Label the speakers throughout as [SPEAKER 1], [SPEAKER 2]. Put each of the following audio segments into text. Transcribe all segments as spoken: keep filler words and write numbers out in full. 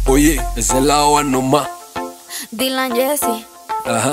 [SPEAKER 1] Oye, ese lado nomás.
[SPEAKER 2] Dylan Jesse.
[SPEAKER 1] Ajá.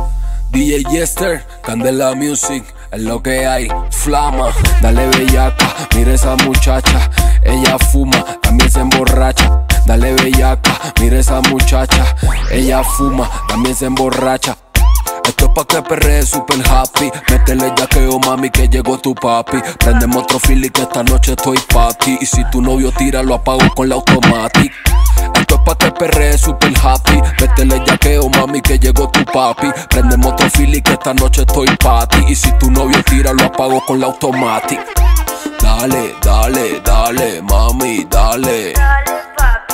[SPEAKER 1] D J Jester, Candela Music, es lo que hay. Flama, dale bellaca, mira esa muchacha. Ella fuma, también se emborracha. Dale bellaca, mira esa muchacha. Ella fuma, también se emborracha. Esto es pa' que perree super happy. Métele yaqueo, mami, que llegó tu papi. Prendemos otro fili que esta noche estoy pa' ti. Y si tu novio tira, lo apago con la automatic. Esto es pa' que perree super happy. Métele yaqueo, mami, que llegó tu papi. Prendemos otro fili que esta noche estoy pa' ti. Y si tu novio tira, lo apago con la automatic. Dale, dale, dale, mami, dale.
[SPEAKER 2] Dale, papi.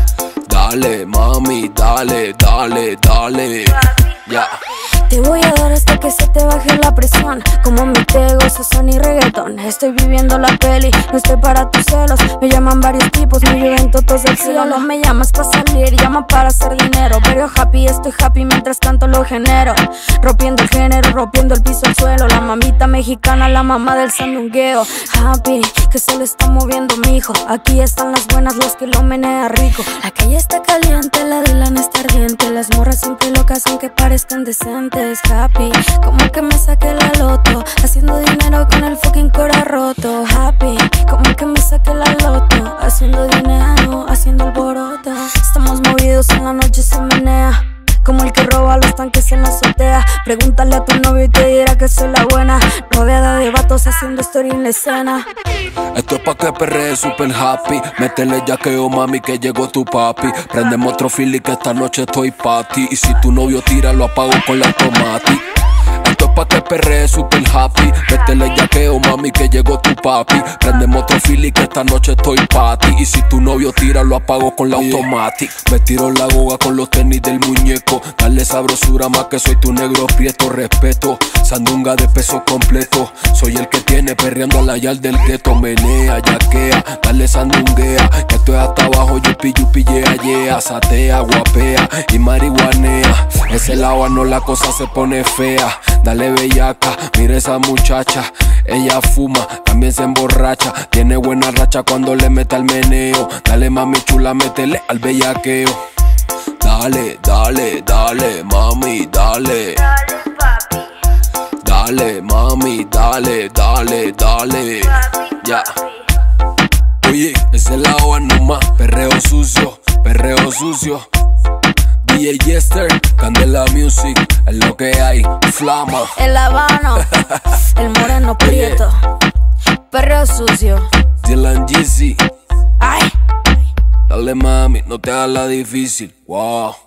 [SPEAKER 1] Dale, mami, dale, dale, dale. Ya.
[SPEAKER 2] Te voy a dar hasta que se te baje la presión. Como mi tego, sazón y reggaetón. Estoy viviendo la peli, no estoy para tus celos. Me llaman varios tipos, me llueven todos del cielo. No me llamas para salir, llama para hacer dinero. Pero happy, estoy happy mientras canto lo genero. Rompiendo el género, rompiendo el piso al suelo. La mamita mexicana, la mamá del sandungueo. Happy, que se le está moviendo mi hijo. Aquí están las buenas, las que lo menea rico. La calle está caliente, la Dylan está ardiente. Las morras siempre locas aunque parezcan decentes. Happy, como que me saqué la loto. Haciendo dinero con el fucking cora roto. Happy, como que me saqué la loto. Haciendo dinero, haciendo alboroto. Estamos movidos, en la noche se menea. Como el que roba los tanques en la azotea. Pregúntale a tu novio y te dirá que soy la buena. Rodeada de vatos haciendo story en la escena.
[SPEAKER 1] Esto es pa' que perree super happy. Métele yaqueo, mami, que llegó tu papi. Prendemos otro fili que esta noche estoy pa' ti. Y si tu novio tira, lo apago con la automatic. Esto es pa' que perree super happy. Métele yaqueo, mami, que llegó tu papi. Prendemos otro fili que esta noche estoy pa' ti. Y si tu novio tira, lo apago con la automatic. Me tiro la goga con los tenis del muñeco. Dale sabrosura, más que soy tu negro prieto. Respeto, sandunga de peso completo. Soy el que tiene perreando a la yal del gueto. Menea, yaquea, dale sandunguea. Que estoy hasta abajo, yupi yupi yeah yeah. Satea, guapea y marihuanea. Ese lado no, la cosa se pone fea. Dale bellaca, mira esa muchacha. Ella fuma, también se emborracha. Tiene buena racha cuando le mete al meneo. Dale mami chula, métele al bellaqueo. Dale, dale, dale, mami, dale.
[SPEAKER 2] Dale, papi.
[SPEAKER 1] Dale, mami, dale, dale, dale. Ya. Oye, ese lado nomás. Perreo sucio, perreo sucio. D J Jester, Candela Music, es lo que hay. Flama.
[SPEAKER 2] El habano, el moreno prieto. Perreo sucio.
[SPEAKER 1] Dylan Jesse.
[SPEAKER 2] Ay.
[SPEAKER 1] Dale mami, no te hagas la difícil. Wow.